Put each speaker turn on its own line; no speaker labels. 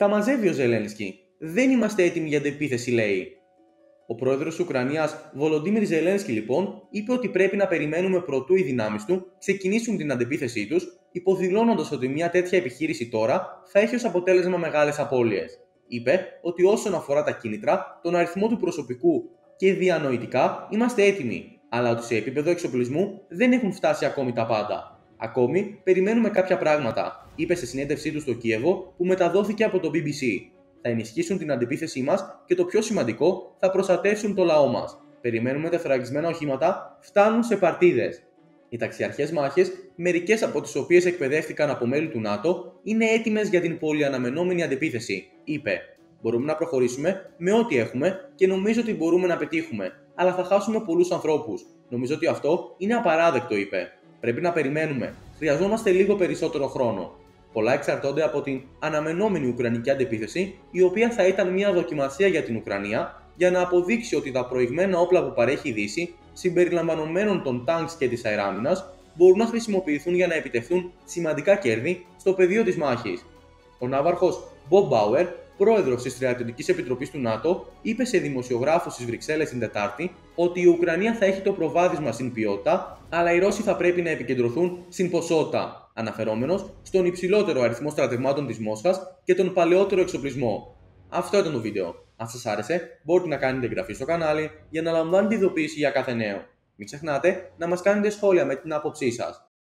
Τα μαζεύει ο Ζελένσκι. Δεν είμαστε έτοιμοι για αντεπίθεση, λέει. Ο πρόεδρος της Ουκρανίας, Βολοντίμιρ Ζελένσκι, λοιπόν, είπε ότι πρέπει να περιμένουμε προτού οι δυνάμεις του ξεκινήσουν την αντεπίθεσή τους, υποδηλώνοντας ότι μια τέτοια επιχείρηση τώρα θα έχει ως αποτέλεσμα μεγάλες απώλειες. Είπε ότι όσον αφορά τα κίνητρα, τον αριθμό του προσωπικού και διανοητικά είμαστε έτοιμοι, αλλά ότι σε επίπεδο εξοπλισμού δεν έχουν φτάσει ακόμη τα πάντα. Ακόμη περιμένουμε κάποια πράγματα, είπε σε συνέντευξή του στο Κίεβο που μεταδόθηκε από το BBC. Θα ενισχύσουν την αντεπίθεσή μας και το πιο σημαντικό, θα προστατεύσουν το λαό μας. Περιμένουμε τεθωρακισμένα οχήματα, φτάνουν σε παρτίδες. Οι ταξιαρχές μάχες, μερικές από τις οποίες εκπαιδεύτηκαν από μέλη του ΝΑΤΟ, είναι έτοιμες για την πολυαναμενόμενη αντεπίθεση, είπε. Μπορούμε να προχωρήσουμε με ό,τι έχουμε και νομίζω ότι μπορούμε να πετύχουμε, αλλά θα χάσουμε πολλούς ανθρώπους. Νομίζω ότι αυτό είναι απαράδεκτο, είπε. Πρέπει να περιμένουμε. Χρειαζόμαστε λίγο περισσότερο χρόνο. Πολλά εξαρτώνται από την αναμενόμενη Ουκρανική αντεπίθεση, η οποία θα ήταν μια δοκιμασία για την Ουκρανία για να αποδείξει ότι τα προηγμένα όπλα που παρέχει η Δύση, συμπεριλαμβανομένων των τάγκς και της αεράμινας, μπορούν να χρησιμοποιηθούν για να επιτευχθούν σημαντικά κέρδη στο πεδίο της μάχης. Ο ναύαρχος Bob Bauer, πρόεδρος της Στρατιωτικής Επιτροπής του ΝΑΤΟ, είπε σε δημοσιογράφους στις Βρυξέλλες την Τετάρτη ότι η Ουκρανία θα έχει το προβάδισμα στην ποιότητα, αλλά οι Ρώσοι θα πρέπει να επικεντρωθούν στην ποσότητα, αναφερόμενος στον υψηλότερο αριθμό στρατευμάτων της Μόσχας και τον παλαιότερο εξοπλισμό. Αυτό ήταν το βίντεο. Αν σας άρεσε, μπορείτε να κάνετε εγγραφή στο κανάλι για να λαμβάνετε ειδοποίηση για κάθε νέο. Μην ξεχνάτε να μας κάνετε σχόλια με την άποψή σας.